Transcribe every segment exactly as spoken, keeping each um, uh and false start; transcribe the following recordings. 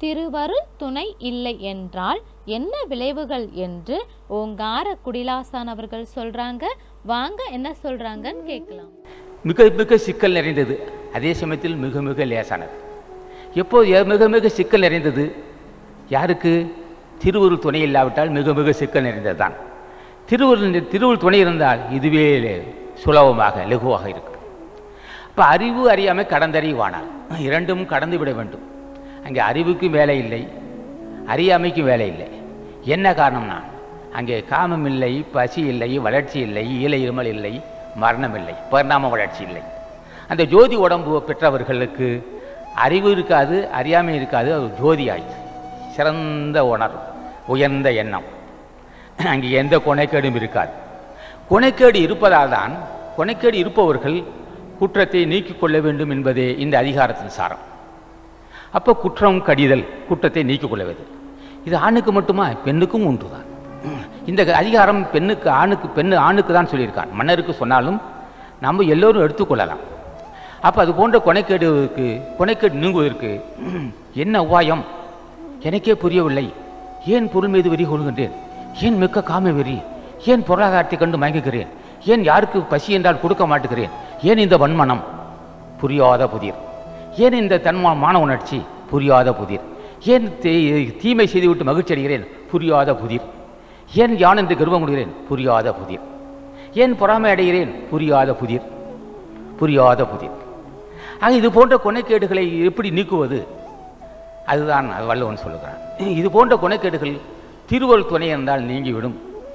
திருவருள் துணை இல்லை என்றால் என்ன விளைவுகள் என்று ஓங்கார குடிலாசான் அவர்கள் சொல்றாங்க. வாங்க என்ன சொல்றாங்கன்னு கேட்கலாம். மிக மிக சிக்கல் நிறைந்தது, அதே சமயத்தில் மிக மிக லேசானது. எப்போது மிக மிக சிக்கல் நிறைந்தது யாருக்கு? திருவருள் துணை இல்லாவிட்டால் மிக மிக சிக்கல் நிறைந்தது தான். திருவருள் திருவருள் துணை இருந்தால் இதுவே சுலபமாக லகுவாக இருக்கும். இப்போ அறிவு அறியாமல் கடந்தறிவானால் இரண்டும் கடந்து விட வேண்டும். அங்கே அறிவுக்கும் வேலை இல்லை, அறியாமைக்கும் வேலை இல்லை. என்ன காரணம்னா அங்கே காமம் இல்லை, பசி இல்லை, வளர்ச்சி இல்லை, ஈழ இருமல் இல்லை, மரணம் இல்லை, பரிணாம வளர்ச்சி இல்லை. அந்த ஜோதி உடம்பு பெற்றவர்களுக்கு அறிவு இருக்காது, அறியாமை இருக்காது, அது ஜோதி ஆயிடுச்சு. சிறந்த உணர்வு, உயர்ந்த எண்ணம், அங்கே எந்த கொனைக்கேடும் இருக்காது. கொனைக்கேடு இருப்பதால் தான் கொனைக்கேடு இருப்பவர்கள் குற்றத்தை நீக்கிக் கொள்ள வேண்டும் என்பதே இந்த அதிகாரத்தின் சாரம். அப்போ குற்றம் கடிதல், குற்றத்தை நீக்கிக் கொள்ள வேண்டும். இது ஆணுக்கு மட்டுமா? பெண்ணுக்கும் உண்டு தான். இந்த அதிகாரம் பெண்ணுக்கு ஆணுக்கு பெண்ணு ஆணுக்கு தான் சொல்லியிருக்கான். மன்னருக்கு சொன்னாலும் நம்ம எல்லோரும் எடுத்துக்கொள்ளலாம். அப்போ அது போன்ற கொனைக்கேடுக்கு கொனைக்கேடு நீங்குவதற்கு என்ன உபாயம் எனக்கே புரியவில்லை. ஏன் பொருள் மீது வெறி கொள்கின்றேன்? ஏன் மிக்க காம வெறி? ஏன் பொருளாதாரத்தை கண்டு மயங்குகிறேன்? ஏன் யாருக்கு பசி என்றால் கொடுக்க மாட்டுகிறேன்? ஏன் இந்த வன்மனம்? புரியாத புதிர். ஏன் இந்த தன்மா மான உணர்ச்சி? புரியாத புதிர். ஏன் தீமை செய்துவிட்டு மகிழ்ச்சி அடைகிறேன்? புரியாத புதிர். ஏன் யான் என்று கர்வம் அடைகிறேன்? புரியாத புதிர். ஏன் பொறாமை அடைகிறேன்? புரியாத புதிர். புரியாத புதிர். ஆக இது போன்ற கொனைக்கேடுகளை எப்படி நீக்குவது? அதுதான் அது வள்ளுவன் சொல்லுகிறான். இது போன்ற கொனைக்கேடுகள் திருவருள் துணை இருந்தால் நீங்கிவிடும்.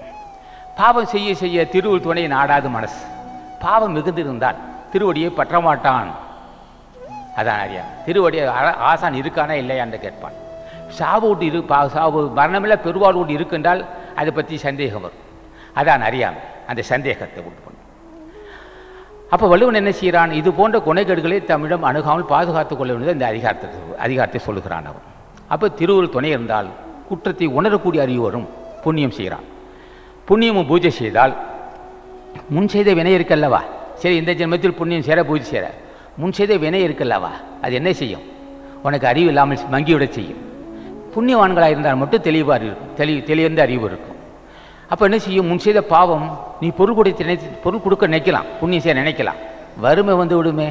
பாவம் செய்ய செய்ய திருவருள் துணை நாடாது மனசு. பாவம் மிகுந்திருந்தால் திருவடியை பற்ற மாட்டான். அதான் அறியா திருவடியை ஆசான் இருக்கானா இல்லையா என்று கேட்பான். சாவு விட்டு இரு பா சாவு மரணமில்லை பெருவாள் விட்டு இருக்குன்றால் அதை பற்றி சந்தேகம் வரும். அதான் அறியாமை, அந்த சந்தேகத்தை உண்டு பண்ணும். அப்போ வள்ளுவன் என்ன செய்கிறான்? இது போன்ற கொனைகேடுகளை தம்மிடம் அணுகாமல் பாதுகாத்துக் கொள்ள வேண்டியது இந்த அதிகாரத்தை அதிகாரத்தை சொல்லுகிறான் அவன். அப்போ திருவருள் துணை இருந்தால் குற்றத்தை உணரக்கூடிய அறிவு வரும். புண்ணியம் செய்கிறான். புண்ணியமும் பூஜை செய்தால் முன் செய்த வினை இருக்கல்லவா? சரி, இந்த ஜென்மத்தில் புண்ணியம் சேர பூஜை சேர முன் செய்த வினை இருக்கல்லவா? அது என்ன செய்யும்? உனக்கு அறிவு இல்லாமல் மங்கிவிட செய்யும். புண்ணியவான்களாக இருந்தால் மட்டும் தெளிவாக இருக்கும், தெளி தெளிந்த அறிவு இருக்கும். அப்போ என்ன செய்யும்? முன் செய்த பாவம் நீ பொருள் கொடுத்து நினைத்து பொருள் கொடுக்க நினைக்கலாம், புண்ணியம் செய்ய நினைக்கலாம். வறுமை வந்து விடுமே.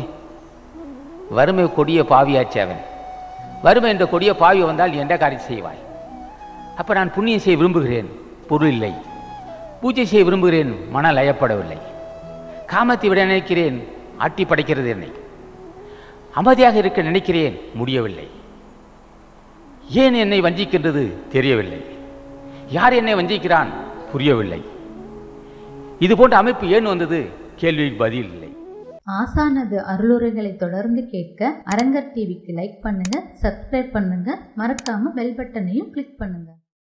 வறுமை கொடிய பாவியாச்சு அவன். வறுமை என்ற கொடிய பாவி வந்தால் எந்த காரியம் செய்வாய்? அப்போ நான் புண்ணியம் செய்ய விரும்புகிறேன், பொருள் இல்லை. பூஜை செய்ய விரும்புகிறேன், மன லயப்படவில்லை. காமத்தை விட நினைக்கிறேன், ஆட்டி படைக்கிறது என்னை. அமைதியாக இருக்க நினைக்கிறேன், முடியவில்லை. ஏன் என்னை வஞ்சிக்கின்றது? தெரியவில்லை. யார் என்னை வஞ்சிக்கிறான்? புரியவில்லை. இது போன்ற அமைப்பு ஏன் வந்தது? கேள்விக்கு பதில் இல்லை. ஆசானது அருளுரைகளை தொடர்ந்து கேட்க அரங்கர் டிவிக்கு லைக் பண்ணுங்க, சப்ஸ்கிரைப் பண்ணுங்க, மறக்காம பெல் பட்டனையும் கிளிக் பண்ணுங்க.